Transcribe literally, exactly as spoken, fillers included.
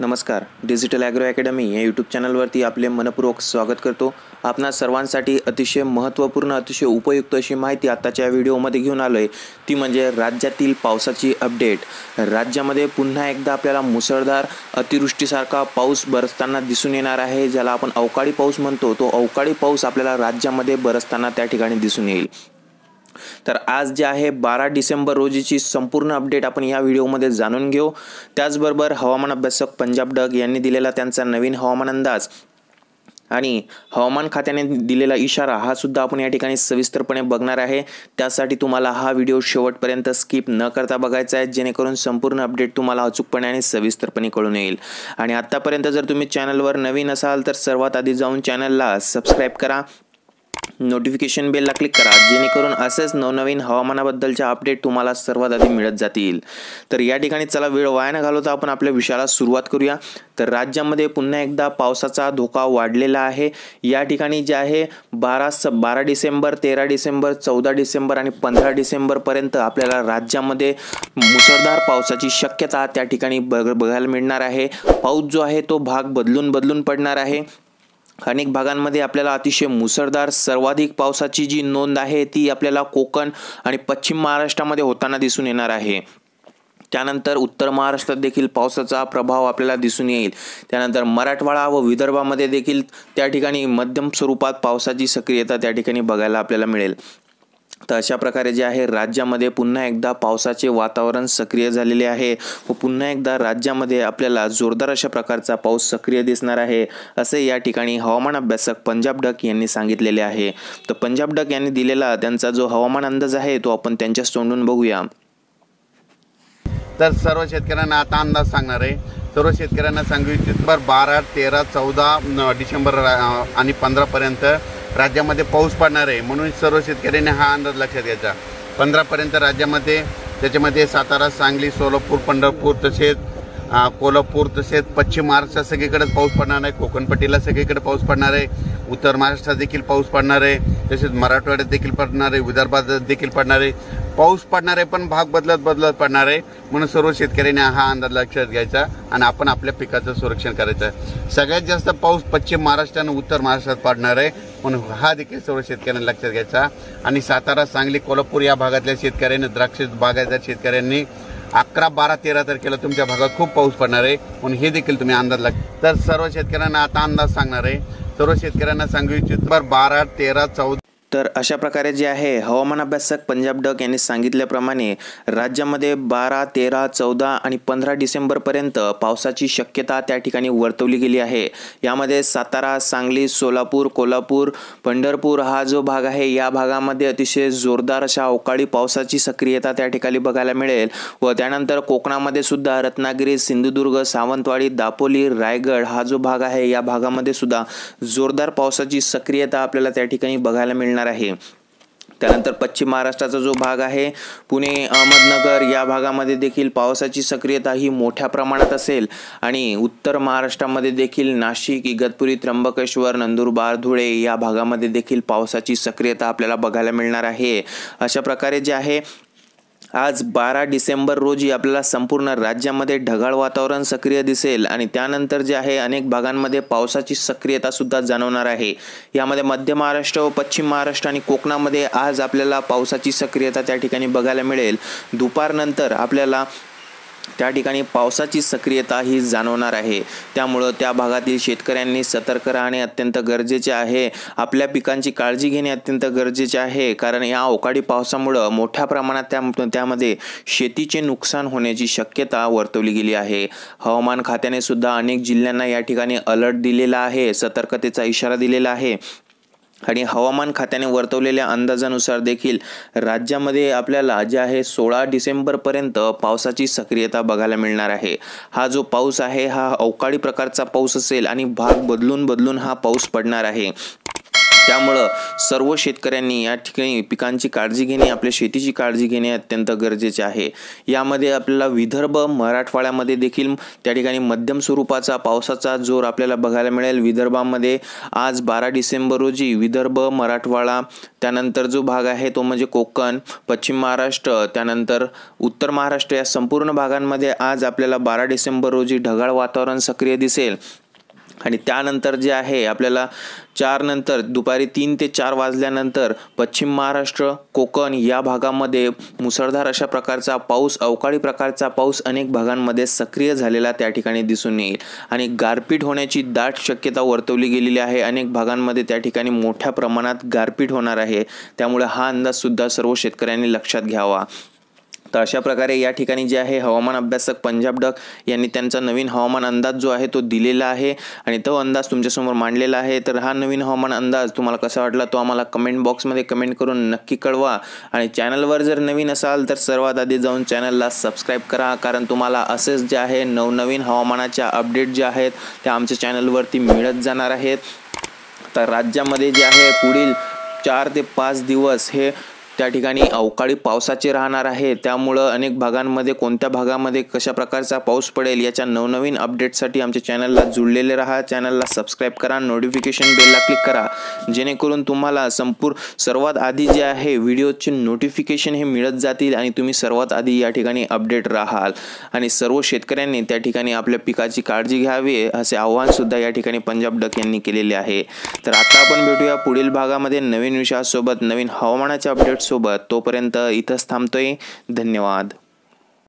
नमस्कार, digital agro academy या YouTube चॅनलवरती आपले मनपूर्वक स्वागत करतो। आपणा सर्वांसाठी अतिशय महत्त्वपूर्ण अतिशय उपयुक्त अशी माहिती आताच्या व्हिडिओमध्ये घेऊन आलोय, ती म्हणजे राज्यातील पावसाची अपडेट। राज्यामध्ये पुन्हा एकदा आपल्याला मुसळधार अतिवृष्टीसारखा पाऊस बरसताना दिसून येणार आहे, ज्याला आपण अवकाळी पाऊस म्हणतो। तो अवकाळी पाऊस आपल्याला राज्यामध्ये बरसताना त्या ठिकाणी दिसून येईल। तर आज जे आहे बारा डिसेंबर रोजीची संपूर्ण अपडेट आपण या व्हिडिओमध्ये जाणून घेऊ। त्याचबरोबर हवामान अभ्यासक पंजाब डग यांनी दिलेला त्यांचा नवीन हवामान अंदाज आणि हवामान खात्याने दिलेला इशारा हा सुद्धा आपण या ठिकाणी सविस्तरपणे बघणार आहे। त्यासाठी तुम्हाला हा व्हिडिओ शेवटपर्यंत स्किप न करता बघायचा आहे, जेणेकरून संपूर्ण अपडेट तुम्हाला अचूकपणे आणि सविस्तरपणे कळून येईल। आणि आतापर्यंत जर तुम्ही चॅनलवर नवीन असाल तर सर्वात आधी जाऊन चॅनलला सबस्क्राइब करा, नोटिफिकेशन बेलला क्लिक करा, जेणेकरून असेच नवनवीन हवामानाबद्दलच्या अपडेट तुम्हाला सर्वात आधी मिळत जातील। तर या ठिकाणी चला वेळ वाया न घालवता आपण आपल्या विषयाला सुरुवात करूया। तर राज्यामध्ये पुन्हा एकदा पावसाचा धोका वाढलेला आहे। या ठिकाणी जे आहे बारा बारा डिसेंबर, तेरा डिसेंबर, चौदा डिसेंबर आणि पंधरा डिसेंबर पर्यंत आपल्याला राज्यामध्ये मुसळधार पावसाची शक्यता त्या ठिकाणी बघायला मिळणार आहे। पाऊस जो आहे तो भाग बदलून बदलून पडणार आहे। अनेक भागांमध्ये आपल्याला अतिशय मुसळधार सर्वाधिक पावसाची जी नोंद आहे ती आपल्याला कोकण आणि पश्चिम महाराष्ट्रामध्ये होताना दिसून येणार आहे। त्यानंतर उत्तर महाराष्ट्रात देखील पावसाचा प्रभाव आपल्याला दिसून येईल। त्यानंतर मराठवाडा व विदर्भामध्ये देखील त्या ठिकाणी मध्यम स्वरूपात पावसाची सक्रियता त्या ठिकाणी बघायला आपल्याला मिळेल। तर अशा प्रकारे जे आहे राज्यामध्ये पुन्हा एकदा पावसाचे वातावरण सक्रिय झालेले आहे व पुन्हा एकदा राज्यामध्ये आपल्याला जोरदार अशा प्रकारचा पाऊस सक्रिय दिसणार आहे, असे या ठिकाणी हवामान अभ्यासक पंजाब डग यांनी सांगितलेले आहे। तर पंजाब डग यांनी दिलेला त्यांचा जो हवामान अंदाज आहे तो आपण त्यांच्याच तोंडून बघूया। तर सर्व शेतकऱ्यांना आता अंदाज सांगणार आहे। सर्व शेतकऱ्यांना सांगू इच्छितो बारा, तेरा, चौदा डिसेंबर आणि पंधरा पर्यंत राज्यामध्ये पाऊस पडणार आहे, म्हणून सर्व शेतकऱ्यांनी हा अंदाज लक्षात घ्यायचा। पंधरा पर्यंत राज्यामध्ये त्याच्यामध्ये सातारा, सांगली, सोलापूर, पंढरपूर तसेच कोल्हापूर तसेच पश्चिम महाराष्ट्रात सगळीकडे पाऊस पडणार आहे। कोकणपट्टीला सगळीकडे पाऊस पडणार आहे। उत्तर महाराष्ट्रात देखील पाऊस पडणार आहे, तसेच मराठवाड्यात देखील पडणार आहे, विदर्भात देखील पडणार आहे। पाऊस पडणार आहे पण भाग बदलत बदलत पडणार आहे, म्हणून सर्व शेतकऱ्यांनी हा अंदाज लक्षात घ्यायचा आणि आपण आपल्या पिकाचं संरक्षण करायचं। सगळ्यात जास्त पाऊस पश्चिम महाराष्ट्र आणि उत्तर महाराष्ट्रात पडणार आहे, म्हणून हा देखील सर्व शेतकऱ्यांनी लक्षात घ्यायचा। आणि सातारा, सांगली, कोल्हापूर या भागातल्या शेतकऱ्यांनी, द्राक्ष बागायतदार शेतकऱ्यांनी अकरा, बारा, तेरा तारखेला तुमच्या भागात खूप पाऊस पडणार आहे, म्हणून हे देखील तुम्ही अंदाज लाग तर सर्व शेतकऱ्यांना आता अंदाज सांगणार आहे। सर्व शेतकऱ्यांना सांगू इच्छितो बारा, तेरा, चौदा तर अशा प्रकारे जे आहे हवामान अभ्यासक पंजाब डग यांनी सांगितल्याप्रमाणे राज्यामध्ये बारा, तेरा, चौदा आणि पंधरा डिसेंबर पर्यंत पावसाची शक्यता त्या ठिकाणी वर्तवली गेली आहे। यामध्ये सातारा, सांगली, सोलापूर, कोल्हापूर, पंढरपूर हा जो भाग आहे या भागामध्ये अतिशय जोरदार अशा अवकाळी पावसाची सक्रियता त्या ठिकाणी बघायला मिळेल व त्यानंतर कोकणामध्ये सुद्धा रत्नागिरी, सिंधुदुर्ग, सावंतवाडी, दापोली, रायगड हा जो भाग आहे या भागामध्ये सुद्धा जोरदार पावसाची सक्रियता आपल्याला त्या ठिकाणी बघायला मिळणार आहे। त्यानंतर पश्चिम महाराष्ट्राचा जो भाग आहे पुणे, अहमदनगर या भागामध्ये देखील पावसाची सक्रियता ही मोठ्या प्रमाणात असेल आणि उत्तर महाराष्ट्रामध्ये देखील नाशिक, इगतपुरी, त्र्यंबकेश्वर, नंदुरबार, धुळे या भागामध्ये देखील पावसाची सक्रियता आपल्याला बघायला मिळणार आहे। अशा प्रकारे जे आहे आज बारा डिसेंबर रोजी आपल्याला संपूर्ण राज्यामध्ये ढगाळ वातावरण सक्रिय दिसेल आणि त्यानंतर जे आहे अनेक भागांमध्ये पावसाची सक्रियता सुद्धा जाणवणार आहे। यामध्ये मध्य महाराष्ट्र व पश्चिम महाराष्ट्र आणि कोकणामध्ये आज आपल्याला पावसाची सक्रियता त्या ठिकाणी बघायला मिळेल। दुपारनंतर आपल्याला त्या ठिकाणी पावसाची सक्रियता ही जाणवणार आहे, त्यामुळं त्या भागातील शेतकऱ्यांनी सतर्क राहणे अत्यंत गरजेचे आहे। आपल्या पिकांची काळजी घेणे अत्यंत गरजेचे आहे, कारण या अवकाळी पावसामुळं मोठ्या प्रमाणात त्या त्यामध्ये शेतीचे नुकसान होण्याची शक्यता वर्तवली गेली आहे। हवामान खात्याने सुद्धा अनेक जिल्ह्यांना या ठिकाणी अलर्ट दिलेला आहे, सतर्कतेचा इशारा दिलेला आहे आणि हवामान खात्याने वर्तवलेल्या अंदाजानुसार देखील राज्यामध्ये आपल्याला जे आहे सोळा डिसेंबर पर्यंत पावसाची सक्रियता बघायला मिळणार आहे। हा जो पाऊस आहे हा अवकाळी प्रकारचा पाऊस असेल आणि भाग बदलून बदलून हा पाऊस पडणार आहे। त्यामुळं सर्व शेतकऱ्यांनी या ठिकाणी पिकांची काळजी घेणे, आपल्या शेतीची काळजी घेणे अत्यंत गरजेचे आहे। यामध्ये आपल्याला विदर्भ मराठवाड्यामध्ये देखील त्या ठिकाणी मध्यम स्वरूपाचा पावसाचा जोर आपल्याला बघायला मिळेल। विदर्भामध्ये आज बारा डिसेंबर रोजी विदर्भ मराठवाडा, त्यानंतर जो भाग आहे तो म्हणजे कोकण, पश्चिम महाराष्ट्र, त्यानंतर उत्तर महाराष्ट्र या संपूर्ण भागांमध्ये आज आपल्याला बारा डिसेंबर रोजी ढगाळ वातावरण सक्रिय दिसेल। आणि त्यानंतर जे आहे आपल्याला चार नंतर दुपारी तीन ते चार वाजल्यानंतर पश्चिम महाराष्ट्र, कोकण या भागामध्ये मुसळधार अशा प्रकारचा पाऊस, अवकाळी प्रकारचा पाऊस अनेक भागांमध्ये सक्रिय झालेला त्या ठिकाणी दिसून येईल आणि गारपीट होण्याची दाट शक्यता वर्तवली गेलेली आहे। अनेक भागांमध्ये त्या ठिकाणी मोठ्या प्रमाणात गारपीट होणार आहे, त्यामुळे हा अंदाज सुद्धा सर्व शेतकऱ्यांनी लक्षात घ्यावा। तर अशा प्रकारे या ठिकाणी जे आहे हवामान अभ्यासक पंजाब डक यांनी त्यांचा नवीन हवामान अंदाज जो आहे तो दिलेला आहे आणि तो अंदाज तुमच्यासमोर मांडलेला आहे। तर हा नवीन हवामान अंदाज तुम्हाला कसा वाटला तो आम्हाला कमेंट बॉक्समध्ये कमेंट करून नक्की कळवा आणि चॅनलवर जर नवीन असाल तर सर्वात आधी जाऊन चॅनलला सबस्क्राईब करा, कारण तुम्हाला असेच जे आहे नवनवीन हवामानाच्या अपडेट जे आहेत त्या आमच्या चॅनलवरती मिळत जाणार आहेत। तर राज्यामध्ये जे आहे पुढील चार ते पाच दिवस हे त्या ठिकाणी अवकाळी पावसाचे राहणार आहे, त्यामुळं अनेक भागांमध्ये कोणत्या भागामध्ये कशा प्रकारचा पाऊस पडेल याच्या नवनवीन अपडेटसाठी आमच्या चॅनलला जुळलेले राहा। चॅनलला सबस्क्राईब करा, नोटिफिकेशन बेलला क्लिक करा, जेणेकरून तुम्हाला संपूर्ण सर्वात आधी जे आहे व्हिडिओचे नोटिफिकेशन हे मिळत जातील आणि तुम्ही सर्वात आधी या ठिकाणी अपडेट राहाल। आणि सर्व शेतकऱ्यांनी त्या ठिकाणी आपल्या पिकाची काळजी घ्यावी असे आवाहन सुद्धा या ठिकाणी पंजाब डक यांनी केलेले आहे। तर आता आपण भेटूया पुढील भागामध्ये नवीन विषयासोबत, नवीन हवामानाच्या अपडेट सोबत। तोपर्यंत इथंच थांबतोय, धन्यवाद।